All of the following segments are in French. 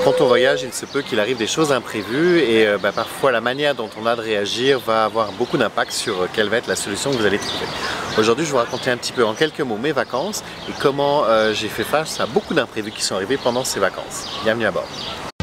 Quand on voyage, il se peut qu'il arrive des choses imprévues et parfois la manière dont on a de réagir va avoir beaucoup d'impact sur quelle va être la solution que vous allez trouver. Aujourd'hui, je vais vous raconter un petit peu en quelques mots mes vacances et comment j'ai fait face à beaucoup d'imprévus qui sont arrivés pendant ces vacances. Bienvenue à bord.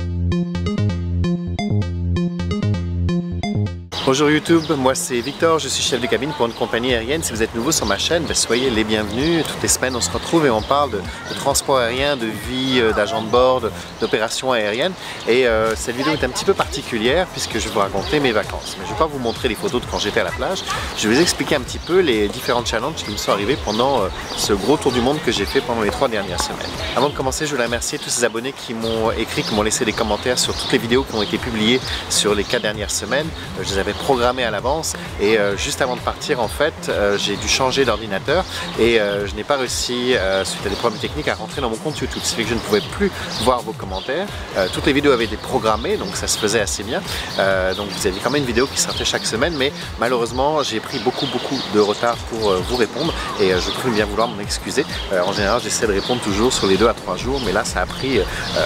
Bonjour YouTube, moi c'est Victor, je suis chef de cabine pour une compagnie aérienne. Si vous êtes nouveau sur ma chaîne, soyez les bienvenus. Toutes les semaines on se retrouve et on parle de transport aérien, de vie d'agent de bord, d'opérations aériennes. Et cette vidéo est un petit peu particulière puisque je vais vous raconter mes vacances. Mais je ne vais pas vous montrer les photos de quand j'étais à la plage. Je vais vous expliquer un petit peu les différents challenges qui me sont arrivés pendant ce gros tour du monde que j'ai fait pendant les 3 dernières semaines. Avant de commencer, je voulais remercier tous ces abonnés qui m'ont écrit, qui m'ont laissé des commentaires sur toutes les vidéos qui ont été publiées sur les 4 dernières semaines. Je les avais programmé à l'avance et juste avant de partir en fait j'ai dû changer d'ordinateur et je n'ai pas réussi suite à des problèmes techniques à rentrer dans mon compte YouTube, ce qui fait que je ne pouvais plus voir vos commentaires. Toutes les vidéos avaient été programmées donc ça se faisait assez bien, donc vous aviez quand même une vidéo qui sortait chaque semaine, mais malheureusement j'ai pris beaucoup de retard pour vous répondre et je prie bien vouloir m'en excuser. En général j'essaie de répondre toujours sur les 2 à 3 jours, mais là ça a pris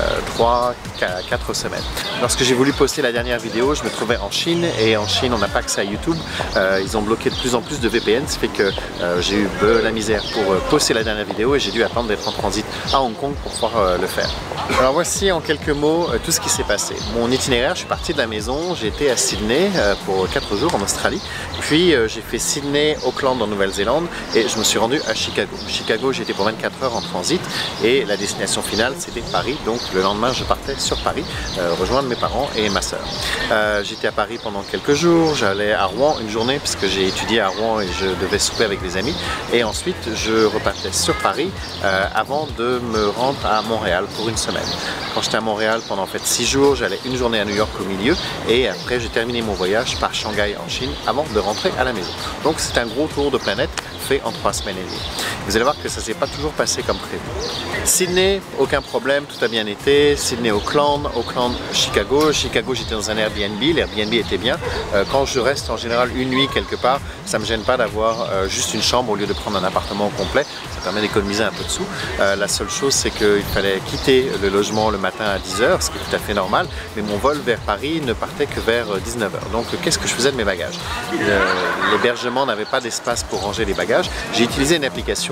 3 à 4 semaines. Lorsque j'ai voulu poster la dernière vidéo, je me trouvais en Chine et en Chine on n'a pas accès à YouTube. Ils ont bloqué de plus en plus de VPN, ce qui fait que j'ai eu la misère pour poster la dernière vidéo et j'ai dû attendre d'être en transit à Hong Kong pour pouvoir le faire. Alors voici en quelques mots tout ce qui s'est passé. Mon itinéraire, je suis parti de la maison, j'ai été à Sydney pour 4 jours en Australie, puis j'ai fait Sydney, Auckland en Nouvelle-Zélande et je me suis rendu à Chicago. Chicago, j'ai été pour 24 heures en transit et la destination finale c'était Paris, donc le lendemain je partais sur Paris rejoindre mes parents et ma soeur. J'étais à Paris pendant quelques jours, j'allais à Rouen une journée puisque j'ai étudié à Rouen et je devais souper avec des amis et ensuite je repartais sur Paris avant de me rendre à Montréal pour une semaine. Quand j'étais à Montréal pendant en fait 6 jours, j'allais une journée à New York au milieu et après j'ai terminé mon voyage par Shanghai en Chine avant de rentrer à la maison. Donc c'est un gros tour de planète fait en 3 semaines et demie. Vous allez voir que ça s'est pas toujours passé comme prévu. Sydney, aucun problème, tout a bien été. Sydney, Auckland, Chicago. Chicago, j'étais dans un Airbnb, l'Airbnb était bien. Quand je reste en général une nuit quelque part, ça me gêne pas d'avoir juste une chambre au lieu de prendre un appartement complet. Ça permet d'économiser un peu de sous. La seule chose, c'est qu'il fallait quitter le logement le matin à 10 h, ce qui est tout à fait normal, mais mon vol vers Paris ne partait que vers 19 h. Donc qu'est-ce que je faisais de mes bagages? L'hébergement n'avait pas d'espace pour ranger les bagages. J'ai utilisé une application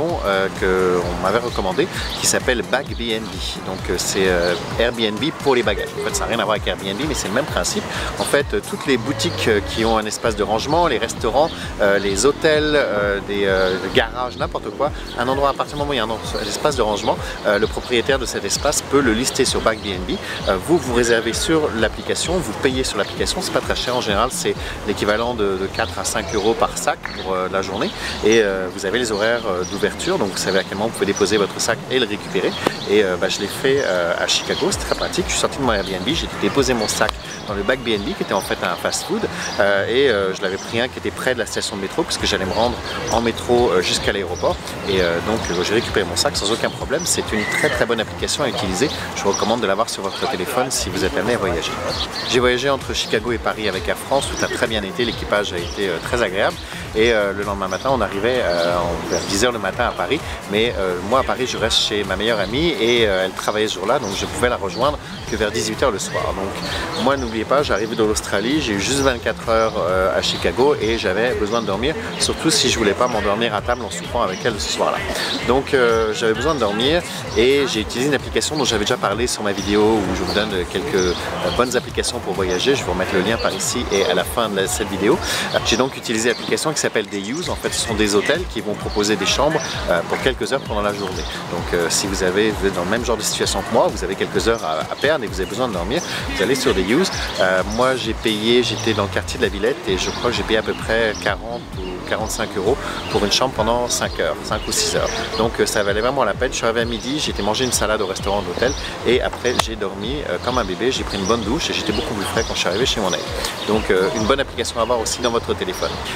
qu'on m'avait recommandée qui s'appelle BagBnB. Donc c'est Airbnb pour les bagages. En fait, ça n'a rien à voir avec Airbnb, mais c'est le même principe. En fait, toutes les boutiques qui ont un espace de rangement, les restaurants, les hôtels, des garages, n'importe quoi, un endroit, à partir du moment où il y a un espace de rangement, le propriétaire de cet espace peut le lister sur BagBnB. Vous réservez sur l'application, vous payez sur l'application, c'est pas très cher en général, c'est l'équivalent de 4 à 5 € par sac pour la journée et vous avez les horaires d'ouverture, donc vous savez à quel moment vous pouvez déposer votre sac et le récupérer. Et je l'ai fait à Chicago, c'est très pratique. Je suis sorti de mon Airbnb, j'ai déposé mon sac dans le BagBnB qui était en fait un fast-food et je l'avais pris un qui était près de la station de métro puisque j'allais me rendre en métro jusqu'à l'aéroport et donc j'ai récupéré mon sac sans aucun problème. C'est une très bonne application à utiliser. Je vous recommande de l'avoir sur votre téléphone si vous êtes amené à voyager. J'ai voyagé entre Chicago et Paris avec Air France, tout a très bien été, l'équipage a été très agréable et le lendemain matin on arrivait vers 10 h le matin à Paris, mais moi à Paris je reste chez ma meilleure amie et elle travaillait ce jour-là, donc je pouvais la rejoindre que vers 18 h le soir. Donc moi n'oubliez pas, j'arrivais de l'Australie, j'ai eu juste 24 heures à Chicago et j'avais besoin de dormir, surtout si je voulais pas m'endormir à table en soupant avec elle ce soir-là. Donc j'avais besoin de dormir et j'ai utilisé une application dont j'avais déjà parlé sur ma vidéo où je vous donne quelques bonnes applications pour voyager. Je vais vous remettre le lien par ici et à la fin de cette vidéo. J'ai donc utilisé l'application qui s'appelle Day-Use. En fait, ce sont des hôtels qui vont proposer des chambres pour quelques heures pendant la journée. Donc si vous êtes dans le même genre de situation que moi, vous avez quelques heures à perdre et vous avez besoin de dormir, vous allez sur Day-Use. Moi j'ai payé, j'étais dans le quartier de la Villette et je crois que j'ai payé à peu près 40 ou 45 € pour une chambre pendant 5 heures, 5 ou 6 heures. Donc ça valait vraiment la peine. Je suis arrivé à midi, j'ai été manger une salade au restaurant d'hôtel et après j'ai dormi comme un bébé, j'ai pris une bonne douche et j'étais beaucoup plus frais quand je suis arrivé chez mon ami. Donc une bonne application à avoir aussi dans votre téléphone. Le reste de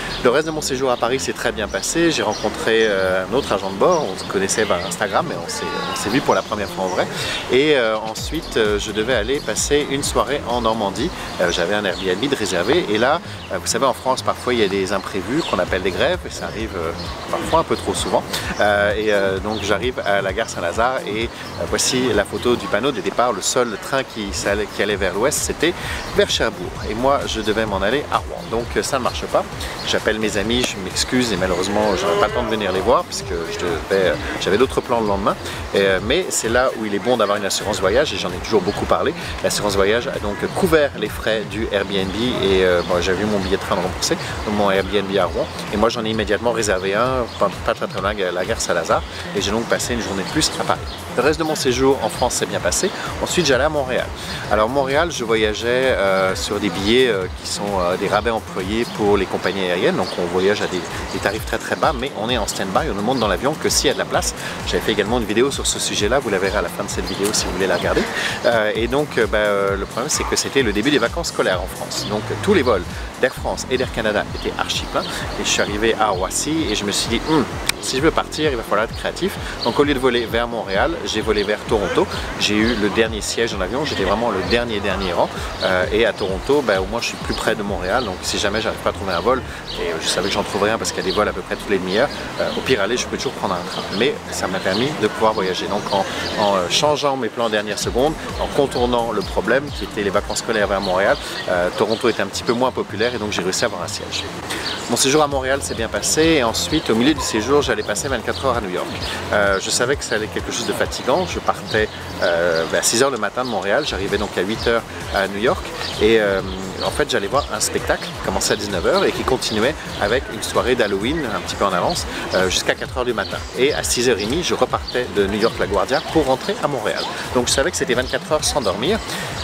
de mon séjour à Paris s'est très bien passé. J'ai rencontré un autre agent de bord, on se connaissait par Instagram, mais on s'est vu pour la première fois en vrai. Et ensuite, je devais aller passer une soirée en Normandie. J'avais un Airbnb de réservé et là, vous savez, en France, parfois il y a des imprévus qu'on appelle des grèves, et ça arrive parfois un peu trop souvent. Donc j'arrive à la gare Saint-Lazare et voici la photo du panneau de départ. Le seul train qui allait vers l'ouest, c'était vers Cherbourg. Et moi, je devais m'en aller à Rouen. Donc ça ne marche pas. J'appelle mes amis, je m'excuse et malheureusement, je n'aurai pas le temps de venir les voir puisque j'avais d'autres plans le lendemain. Mais c'est là où il est bon d'avoir une assurance voyage et j'en ai toujours beaucoup parlé. L'assurance voyage a donc couvert les frais du Airbnb et j'avais eu mon billet de train de rembourser, donc mon Airbnb à Rouen. Et moi, j'en ai immédiatement réservé un, pas très loin, à la gare Saint-Lazare. Et j'ai donc passé une journée de plus à Paris. Le reste de mon séjour en France s'est bien passé. Ensuite, j'allais à Montréal. Alors Montréal, je voyageais sur des billets qui sont des rabais employés pour les compagnies aériennes. Donc on voyage à des tarifs très très bas, mais on est en stand-by, on ne monte dans l'avion que s'il y a de la place. J'avais fait également une vidéo sur ce sujet-là, vous la verrez à la fin de cette vidéo si vous voulez la regarder. Et donc le problème, c'est que c'était le début des vacances scolaires en France. Donc tous les vols d'Air France et d'Air Canada étaient archi pleins. Et je suis arrivé à Roissy et je me suis dit, si je veux partir, il va falloir être créatif. Donc au lieu de voler vers Montréal, j'ai volé vers Toronto. J'ai eu le dernier siège dans l'avion, j'étais vraiment le dernier rang. Et à Toronto, au moins je suis plus près de Montréal. Donc si jamais j'arrive pas à trouver un vol, et je savais que j'en trouverais un parce qu'il y a des vols à peu près tous les demi-heures, au pire aller, je peux toujours prendre un train. Mais ça m'a permis de pouvoir voyager. Donc en changeant mes plans en dernière seconde, en contournant le problème qui était les vacances scolaires vers Montréal, Toronto était un petit peu moins populaire et donc j'ai réussi à avoir un siège. Mon séjour à Montréal s'est bien passé et ensuite au milieu du séjour j'allais passer 24 heures à New York. Je savais que ça allait être quelque chose de fatigant. Je partais à 6 h le matin de Montréal, j'arrivais donc à 8 h à New York et en fait j'allais voir un spectacle qui commençait à 19 h et qui continuait avec une soirée d'Halloween un petit peu en avance jusqu'à 4 h du matin. Et à 6 h 30 je repartais de New York LaGuardia pour rentrer à Montréal. Donc je savais que c'était 24 heures sans dormir.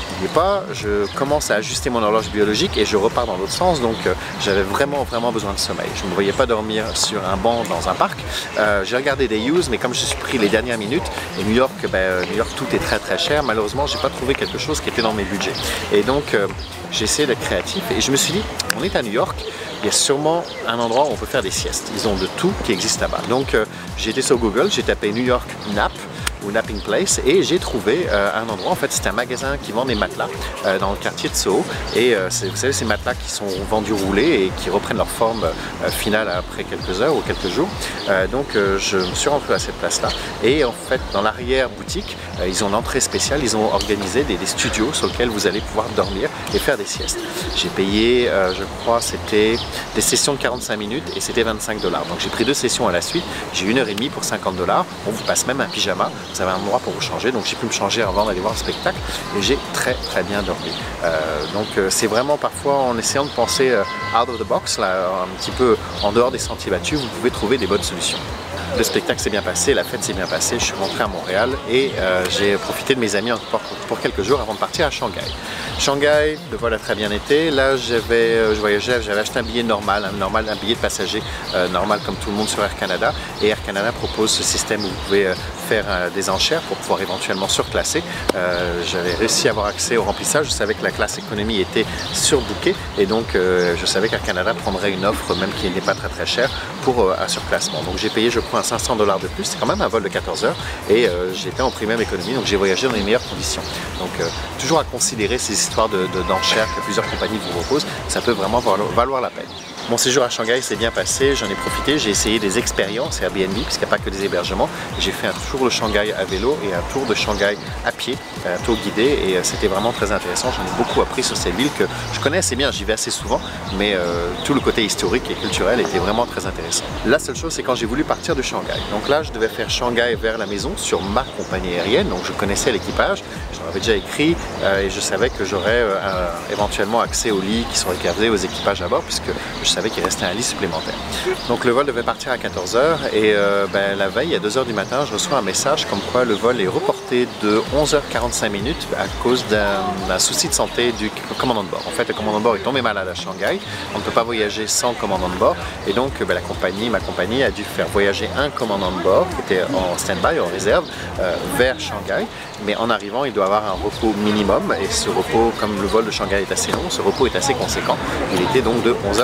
Je commence à ajuster mon horloge biologique et je repars dans l'autre sens, donc j'avais vraiment besoin de sommeil. Je ne me voyais pas dormir sur un banc dans un parc. J'ai regardé des use, mais comme je suis pris les dernières minutes, et New York, tout est très très cher, malheureusement j'ai pas trouvé quelque chose qui était dans mes budgets. Et donc j'ai essayé d'être créatif et je me suis dit, on est à New York, il y a sûrement un endroit où on peut faire des siestes. Ils ont de tout qui existe là-bas. Donc j'ai été sur Google, j'ai tapé New York Nap ou Napping Place et j'ai trouvé un endroit, en fait c'est un magasin qui vend des matelas dans le quartier de Soho et vous savez ces matelas qui sont vendus roulés et qui reprennent leur forme finale après quelques heures ou quelques jours. Donc je me suis rentré à cette place là et en fait dans l'arrière boutique ils ont l'entrée spéciale, ils ont organisé des studios sur lesquels vous allez pouvoir dormir et faire des siestes. J'ai payé je crois c'était des sessions de 45 minutes et c'était 25 $. Donc j'ai pris 2 sessions à la suite, j'ai 1h30 pour 50 $. On vous passe même un pyjama. Vous avez un endroit pour vous changer, donc j'ai pu me changer avant d'aller voir le spectacle et j'ai très bien dormi. Donc c'est vraiment parfois en essayant de penser out of the box, là, un petit peu en dehors des sentiers battus, vous pouvez trouver des bonnes solutions. Le spectacle s'est bien passé, la fête s'est bien passée, je suis rentré à Montréal et j'ai profité de mes amis pour quelques jours avant de partir à Shanghai. Shanghai, le vol a très bien été. Là, je voyageais, j'avais acheté un billet normal, un billet de passager normal comme tout le monde sur Air Canada. Et Air Canada propose ce système où vous pouvez faire des enchères pour pouvoir éventuellement surclasser. J'avais réussi à avoir accès au remplissage, je savais que la classe économie était surbookée et donc je savais qu'Air Canada prendrait une offre même qui n'est pas très chère pour un surclassement. Donc j'ai payé je crois 500 $ de plus, c'est quand même un vol de 14 heures et j'étais en premium économie, donc j'ai voyagé dans les meilleures conditions. Donc toujours à considérer ces histoires d'enchères que plusieurs compagnies vous proposent, ça peut vraiment valoir la peine. Mon séjour à Shanghai s'est bien passé, j'en ai profité, j'ai essayé des expériences Airbnb, puisqu'il n'y a pas que des hébergements. J'ai fait un tour de Shanghai à vélo et un tour de Shanghai à pied, un tour guidé, et c'était vraiment très intéressant. J'en ai beaucoup appris sur cette ville que je connais assez bien, j'y vais assez souvent, mais tout le côté historique et culturel était vraiment très intéressant. La seule chose, c'est quand j'ai voulu partir de Shanghai. Donc là, je devais faire Shanghai vers la maison sur ma compagnie aérienne, donc je connaissais l'équipage, j'en avais déjà écrit et je savais que j'aurais éventuellement accès aux lits qui sont réservés aux équipages à bord, puisque je savais qu'il restait un lit supplémentaire. Donc le vol devait partir à 14 h et la veille, à 2 h du matin, je reçois un message comme quoi le vol est reporté de 11 h 45 minutes à cause d'un souci de santé du commandant de bord. En fait, le commandant de bord est tombé malade à Shanghai, on ne peut pas voyager sans commandant de bord et donc ma compagnie a dû faire voyager un commandant de bord qui était en stand-by, en réserve, vers Shanghai, mais en arrivant, il doit avoir un repos minimum et ce repos, comme le vol de Shanghai est assez long, ce repos est assez conséquent. Il était donc de 11 h 45.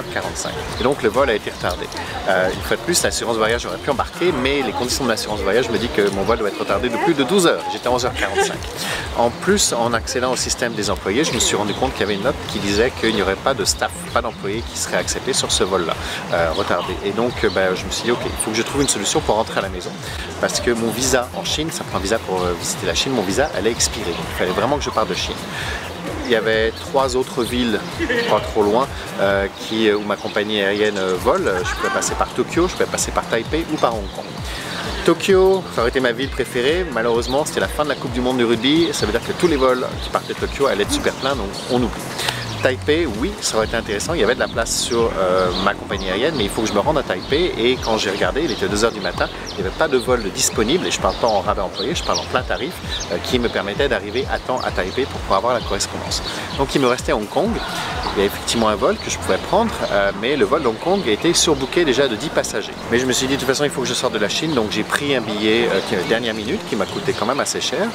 45. Et donc le vol a été retardé. Une fois de plus, l'assurance voyage aurait pu embarquer, mais les conditions de l'assurance voyage me disent que mon vol doit être retardé de plus de 12 heures. J'étais à 11h45. En plus, en accédant au système des employés, je me suis rendu compte qu'il y avait une note qui disait qu'il n'y aurait pas de staff, pas d'employés qui seraient acceptés sur ce vol-là, retardé. Et donc, je me suis dit, ok, il faut que je trouve une solution pour rentrer à la maison. Parce que mon visa en Chine, ça prend un visa pour visiter la Chine, mon visa allait expirer. Donc il fallait vraiment que je parte de Chine. Il y avait 3 autres villes, pas trop loin, où ma compagnie aérienne vole. Je pouvais passer par Tokyo, je pouvais passer par Taipei ou par Hong Kong. Tokyo, ça aurait été ma ville préférée. Malheureusement, c'était la fin de la Coupe du Monde du rugby. Ça veut dire que tous les vols qui partaient de Tokyo allaient être super pleins, donc on oublie. Taipei, oui, ça aurait été intéressant. Il y avait de la place sur ma compagnie aérienne, mais il faut que je me rende à Taipei. Et quand j'ai regardé, il était 2 h du matin, il n'y avait pas de vol disponible. Et je ne parle pas en rabais employé, je parle en plein tarif, qui me permettait d'arriver à temps à Taipei pour pouvoir avoir la correspondance. Donc il me restait Hong Kong. Il y a effectivement un vol que je pouvais prendre, mais le vol d'Hong Kong a été surbooké déjà de 10 passagers. Mais je me suis dit, de toute façon, il faut que je sorte de la Chine, donc j'ai pris un billet dernière minute qui m'a coûté quand même assez cher.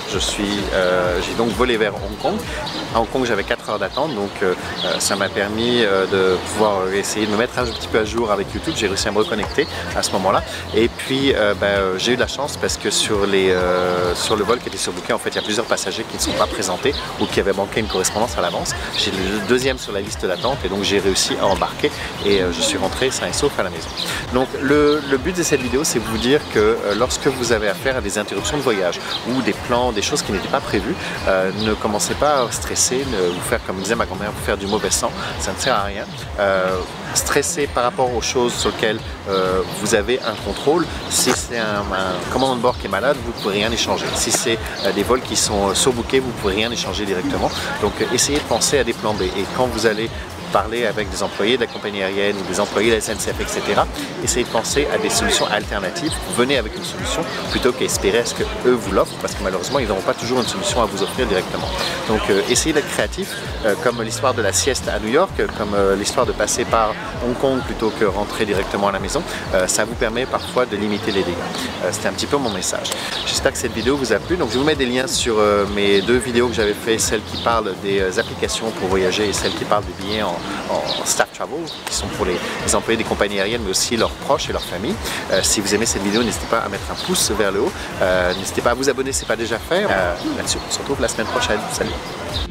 J'ai donc volé vers Hong Kong. À Hong Kong, j'avais 4 heures d'attente, donc ça m'a permis de pouvoir essayer de me mettre un petit peu à jour avec YouTube. J'ai réussi à me reconnecter à ce moment-là. Et puis, j'ai eu de la chance parce que sur le vol qui était surbooké, en fait, il y a plusieurs passagers qui ne sont pas présentés ou qui avaient manqué une correspondance à l'avance. J'ai le deuxième sur la liste d'attente et donc j'ai réussi à embarquer et je suis rentré sain et sauf à la maison. Donc le but de cette vidéo, c'est de vous dire que lorsque vous avez affaire à des interruptions de voyage ou des plans, des choses qui n'étaient pas prévues, ne commencez pas à stresser, vous faire, comme disait ma grand-mère, vous faire du mauvais sang, ça ne sert à rien. Stresser par rapport aux choses sur lesquelles vous avez un contrôle. Si c'est un commandant de bord qui est malade, vous ne pouvez rien échanger. Si c'est des vols qui sont surbookés, vous ne pouvez rien échanger directement. Donc essayez de penser à des plans B. Et quand vous allez parler avec des employés de la compagnie aérienne ou des employés de la SNCF, etc. Essayez de penser à des solutions alternatives. Venez avec une solution plutôt qu'espérer à ce qu'eux vous l'offrent, parce que malheureusement, ils n'auront pas toujours une solution à vous offrir directement. Donc essayez d'être créatif, comme l'histoire de la sieste à New York, comme l'histoire de passer par Hong Kong plutôt que rentrer directement à la maison. Ça vous permet parfois de limiter les dégâts. C'était un petit peu mon message. J'espère que cette vidéo vous a plu. Donc je vous mets des liens sur mes 2 vidéos que j'avais fait, celle qui parle des applications pour voyager et celle qui parle des billets en staff travel, qui sont pour les employés des compagnies aériennes, mais aussi leurs proches et leurs familles. Si vous aimez cette vidéo, n'hésitez pas à mettre un pouce vers le haut. N'hésitez pas à vous abonner si ce n'est pas déjà fait. Là-dessus, on se retrouve la semaine prochaine. Salut!